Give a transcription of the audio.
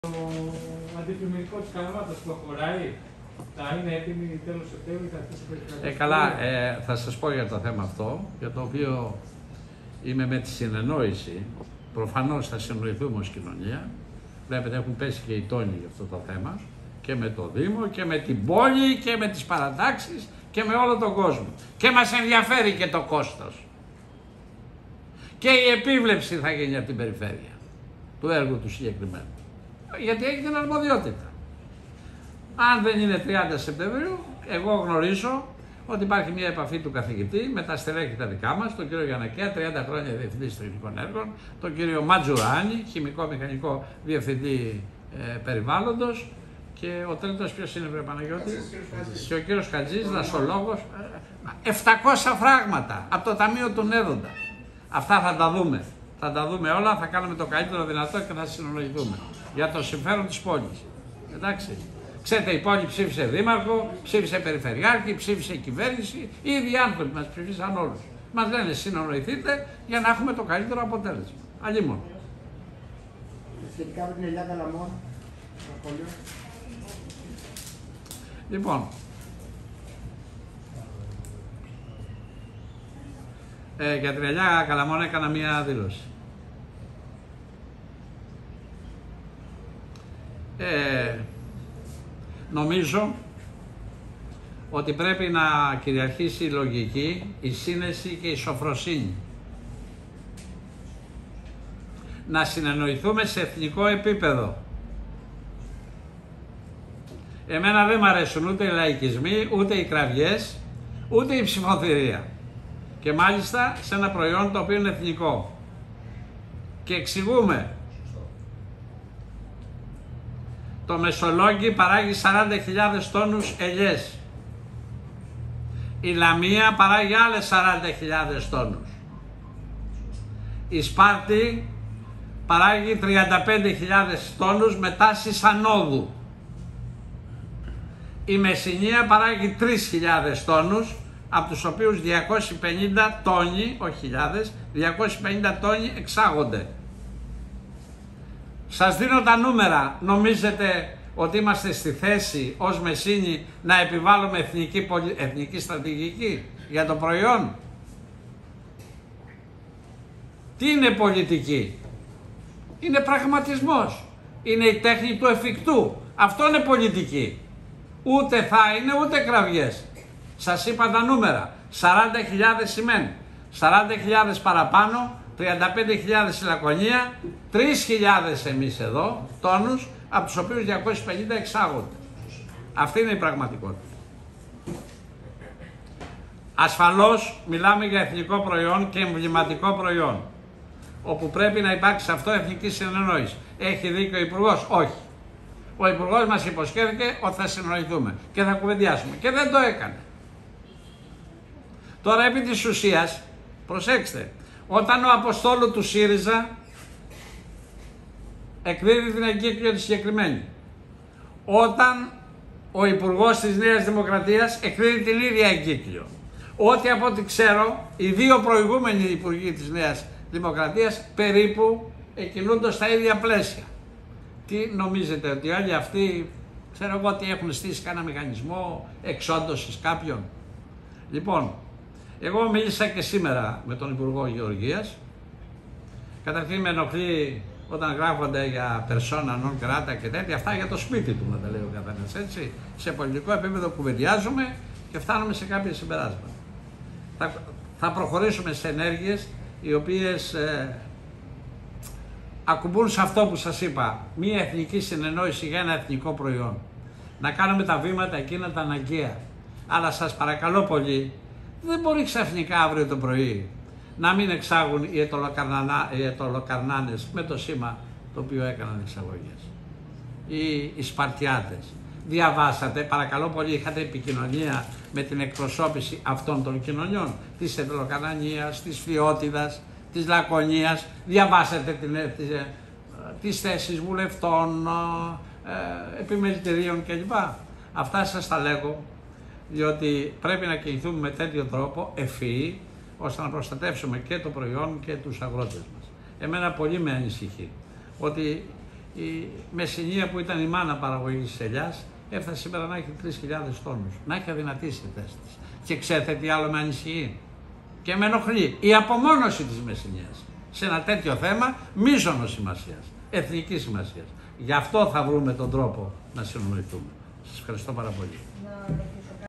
Το αντικειμενικό της Καλαμάτας προχωράει, θα είναι έτοιμη τέλος Σεπτέμβρη, θα αρχίσει η καλά, θα σας πω για το θέμα αυτό, για το οποίο είμαι με τη συνεννόηση. Προφανώς θα συνοηθούμε ως κοινωνία. Βλέπετε, έχουν πέσει και οι τόνοι για αυτό το θέμα, και με το Δήμο και με την πόλη και με τις παρατάξεις και με όλο τον κόσμο. Και μας ενδιαφέρει και το κόστος. Και η επίβλεψη θα γίνει από την περιφέρεια του έργου του συγκεκριμένου. Γιατί έχει την αρμοδιότητα. Αν δεν είναι 30 Σεπτεμβρίου, εγώ γνωρίζω ότι υπάρχει μια επαφή του καθηγητή με τα στελέχη τα δικά μας, τον κύριο Γιαννακέα, 30 χρόνια διευθυντής τεχνικών έργων, τον κύριο Ματζουράνη, χημικό-μηχανικό διευθυντή περιβάλλοντος, και ο τρίτος ποιος είναι, βρε Παναγιώτη, και ο κύριος Χατζής, δασολόγος. 700 φράγματα από το Ταμείο του Νέδοντα. Αυτά θα τα δούμε. Θα τα δούμε όλα, θα κάνουμε το καλύτερο δυνατό και θα συνονοηθούμε για το συμφέρον της πόλης. Εντάξει. Ξέρετε, η πόλη ψήφισε δήμαρχο, ψήφισε περιφερειάρχη, ψήφισε κυβέρνηση, οι ίδιοι άνθρωποι μας ψήφισαν όλους. Μας λένε συνονοηθείτε για να έχουμε το καλύτερο αποτέλεσμα. Αλλήμον. Σχετικά με την Ελιά Καλαμών, λοιπόν, για την Ελιά Καλαμών έκανα μία δήλωση. Νομίζω ότι πρέπει να κυριαρχήσει η λογική, η σύνεση και η σοφροσύνη. Να συνεννοηθούμε σε εθνικό επίπεδο. Εμένα δεν μ' αρέσουν ούτε οι λαϊκισμοί, ούτε οι κραυγές, ούτε η ψηφοθυρία. Και μάλιστα σε ένα προϊόν το οποίο είναι εθνικό. Και εξηγούμε. Το Μεσολόγγι παράγει 40.000 τόνους ελιές. Η Λαμία παράγει άλλες 40.000 τόνους. Η Σπάρτη παράγει 35.000 τόνους με τάσεις ανόδου. Η Μεσσηνία παράγει 3.000 τόνους, από τους οποίους 250 τόνοι, όχι χιλιάδες, 250 τόνοι εξάγονται. Σας δίνω τα νούμερα. Νομίζετε ότι είμαστε στη θέση ως Μεσσήνη να επιβάλλουμε εθνική στρατηγική για το προϊόν? Τι είναι πολιτική? Είναι πραγματισμός. Είναι η τέχνη του εφικτού. Αυτό είναι πολιτική. Ούτε θα είναι ούτε κραυγές. Σας είπα τα νούμερα. 40.000 σημαίνει 40.000 παραπάνω, 35.000 η Λακωνία, 3.000 εμείς εδώ τόνους, από τους οποίους 250 εξάγονται. Αυτή είναι η πραγματικότητα. Ασφαλώς μιλάμε για εθνικό προϊόν και εμβληματικό προϊόν, όπου πρέπει να υπάρξει αυτό εθνική συνεννόηση. Έχει δίκιο ο Υπουργός? Όχι. Ο Υπουργός μας υποσχέθηκε ότι θα συνοηθούμε και θα κουβεντιάσουμε και δεν το έκανε. Τώρα επί της ουσίας, προσέξτε, όταν ο Αποστόλου του ΣΥΡΙΖΑ εκδίδει την εγκύκλιο τη συγκεκριμένη, όταν ο Υπουργός της Νέας Δημοκρατίας εκδίδει την ίδια εγκύκλιο, ότι από ό,τι ξέρω οι δύο προηγούμενοι υπουργοί της Νέας Δημοκρατίας περίπου κινούνται στα ίδια πλαίσια. Τι νομίζετε, ότι όλοι αυτοί, ξέρω εγώ, ότι έχουν στήσει κανένα μηχανισμό εξόντωσης κάποιον? Λοιπόν, εγώ μίλησα και σήμερα με τον Υπουργό Γεωργίας. Καταρχήν με ενοχλεί όταν γράφονται για persona non grata και τέτοια, αυτά για το σπίτι του, να τα λέει ο καθένας, έτσι. Σε πολιτικό επίπεδο κουβεντιάζουμε και φτάνουμε σε κάποια συμπεράσματα. Θα προχωρήσουμε σε ενέργειες οι οποίες ακουμπούν σε αυτό που σας είπα, μία εθνική συνεννόηση για ένα εθνικό προϊόν. Να κάνουμε τα βήματα εκείνα τα αναγκαία. Αλλά σας παρακαλώ πολύ, δεν μπορεί ξαφνικά αύριο το πρωί να μην εξάγουν οι ετωλοκαρνάνες με το σήμα το οποίο έκαναν εξαγωγές. Οι Σπαρτιάτες. Διαβάσατε, παρακαλώ πολύ, είχατε επικοινωνία με την εκπροσώπηση αυτών των κοινωνιών, της Ετωλοκαρνανίας, της Φιώτιδας, της Λακωνίας? Διαβάσατε τις θέσεις βουλευτών, επιμελητηρίων κλπ. Αυτά σας τα λέγω, διότι πρέπει να κινηθούμε με τέτοιο τρόπο ευφυή, ώστε να προστατεύσουμε και το προϊόν και τους αγρότες μας. Εμένα πολύ με ανησυχεί ότι η Μεσσηνία που ήταν η μάνα παραγωγής της ελιάς έφτασε σήμερα να έχει 3.000 τόνους. Να έχει αδυνατήσει οι θέσεις της. Και ξέρετε τι άλλο με ανησυχεί και με ενοχλεί? Η απομόνωση της Μεσσηνίας σε ένα τέτοιο θέμα μείζωνος σημασίας, εθνικής σημασίας. Γι' αυτό θα βρούμε τον τρόπο να συνοηθούμε. Σας ευχαριστώ πάρα πολύ.